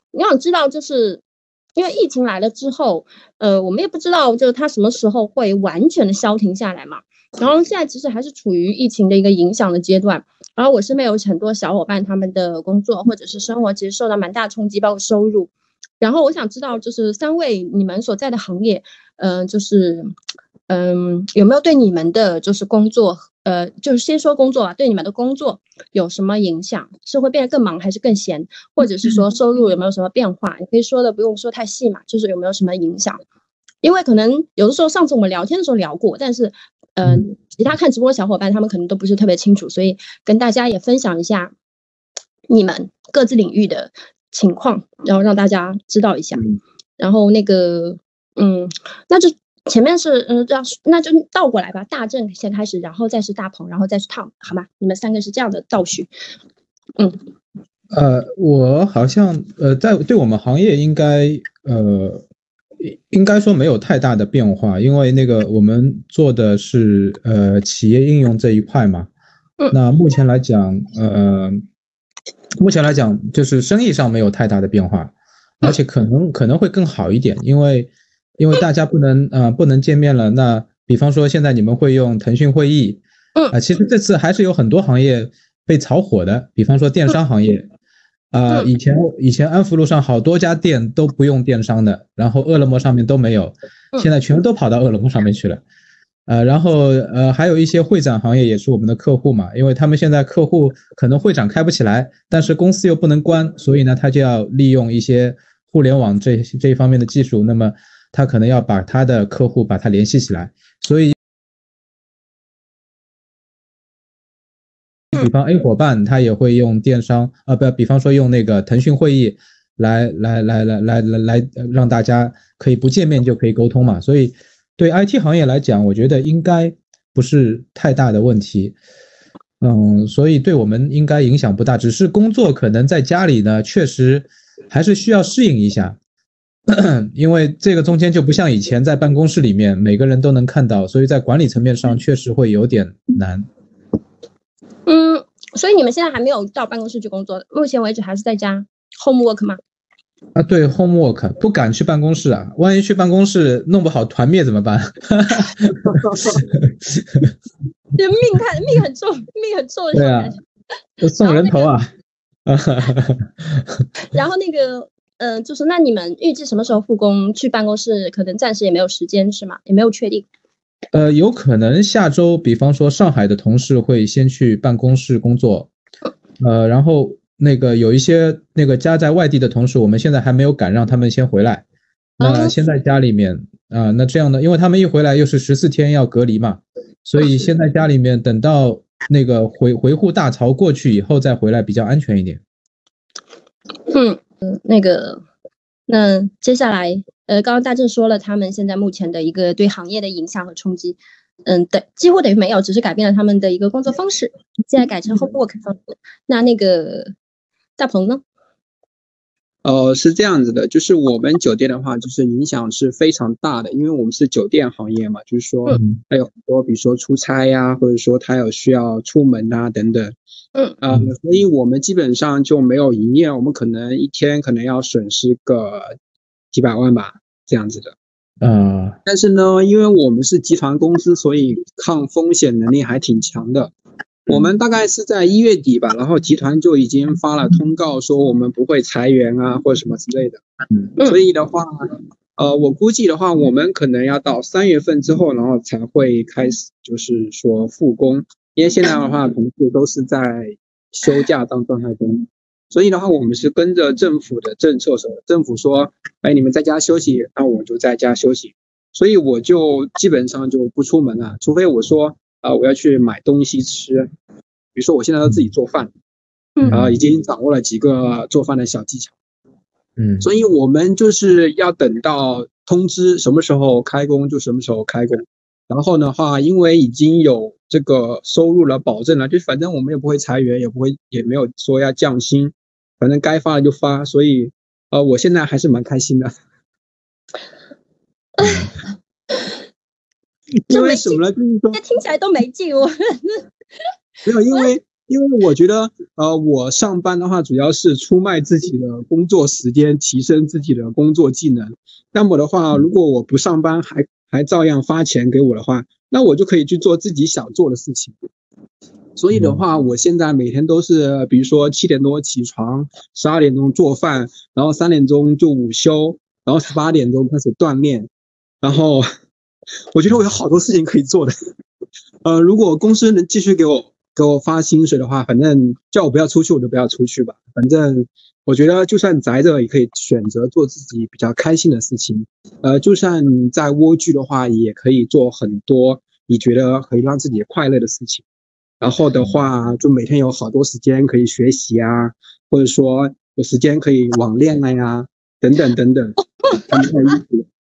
你想知道就是因为疫情来了之后，我们也不知道就是它什么时候会完全的消停下来嘛。然后现在其实还是处于疫情的一个影响的阶段，然后我身边有很多小伙伴，他们的工作或者是生活其实受到蛮大冲击，包括收入。然后我想知道，就是三位你们所在的行业，就是有没有对你们的就是工作，就是先说工作吧，对你们的工作有什么影响？是会变得更忙还是更闲？或者是说收入有没有什么变化？你可以说的不用说太细嘛，就是有没有什么影响？因为可能有的时候上次我们聊天的时候聊过，但是其他看直播的小伙伴他们可能都不是特别清楚，所以跟大家也分享一下你们各自领域的情况，然后让大家知道一下。然后那个那就前面是那就倒过来吧，大正先开始，然后再是大鹏，然后再是 Tom， 好吗？你们三个是这样的倒序。 我好像对我们行业应该说没有太大的变化，因为那个我们做的是企业应用这一块嘛。那目前来讲就是生意上没有太大的变化，而且可能会更好一点，因为大家不能见面了。那比方说现在你们会用腾讯会议，其实这次还是有很多行业被炒火的，比方说电商行业。以前安福路上好多家店都不用电商的，然后饿了么上面都没有，现在全都跑到饿了么上面去了。然后还有一些会展行业也是我们的客户嘛，因为他们现在客户可能会展开不起来，但是公司又不能关，所以呢他就要利用一些互联网这一方面的技术，那么他可能要把他的客户把他联系起来，所以比方 A 伙伴他也会用电商比方说用那个腾讯会议来让大家可以不见面就可以沟通嘛，所以对 IT 行业来讲我觉得应该不是太大的问题。所以对我们应该影响不大，只是工作可能在家里呢确实还是需要适应一下，因为这个中间就不像以前在办公室里面每个人都能看到，所以在管理层面上确实会有点难。 所以你们现在还没有到办公室去工作，目前为止还是在家 home work 吗？ 对 home work， 不敢去办公室啊，万一去办公室弄不好团灭怎么办？ 这命很重，命很重的对啊，送人头啊。 然后那个就是那你们预计什么时候复工？去办公室可能暂时也没有时间是吗？也没有确定。 有可能下周比方说上海的同事会先去办公室工作，然后那个有一些那个家在外地的同事，我们现在还没有敢让他们先回来，那先在家里面那这样的，因为他们一回来又是14天要隔离嘛，所以先在家里面等到那个回沪大潮过去以后再回来比较安全一点。 那接下来刚刚大正说了他们现在目前的一个对行业的影响和冲击，几乎等于没有，只是改变了他们的一个工作方式，现在改成 home work 方式。那个大鹏呢？ 是这样子的，就是我们酒店的话，就是影响是非常大的，因为我们是酒店行业嘛，就是说还有很多，比如说出差呀，或者说他有需要出门啊等等，所以我们基本上就没有营业，我们可能一天可能要损失个几百万吧，这样子的。但是呢，因为我们是集团公司，所以抗风险能力还挺强的。我们大概是在1月底吧，然后集团就已经发了通告说我们不会裁员啊或者什么之类的。所以的话我估计的话我们可能要到3月份之后，然后才会开始就是说复工，因为现在的话同事都是在休假当状态中，所以的话我们是跟着政府的政策，政府说你们在家休息，那我就在家休息，所以我就基本上就不出门了，除非我说我要去买东西吃，比如说我现在都自己做饭，已经掌握了几个做饭的小技巧，所以我们就是要等到通知什么时候开工就什么时候开工，然后的话因为已经有这个收入了保证了，就反正我们也不会裁员，也没有说要降薪，反正该发的就发，所以我现在还是蛮开心的。因为什么呢？就是说听起来都没劲，我没有，因为因为我觉得，我上班的话主要是出卖自己的工作时间，提升自己的工作技能。那么的话，如果我不上班还照样发钱给我的话，那我就可以去做自己想做的事情。所以的话，我现在每天都是，比如说7点多起床，12点钟做饭，然后3点钟就午休，然后18点钟开始锻炼。然后我觉得我有好多事情可以做的。如果公司能继续给我发薪水的话，反正叫我不要出去我就不要出去吧。反正我觉得就算宅着也可以选择做自己比较开心的事情。就算在蜗居的话，也可以做很多你觉得可以让自己快乐的事情。然后的话，就每天有好多时间可以学习啊，或者说有时间可以网恋了呀，等等等等，很有意思。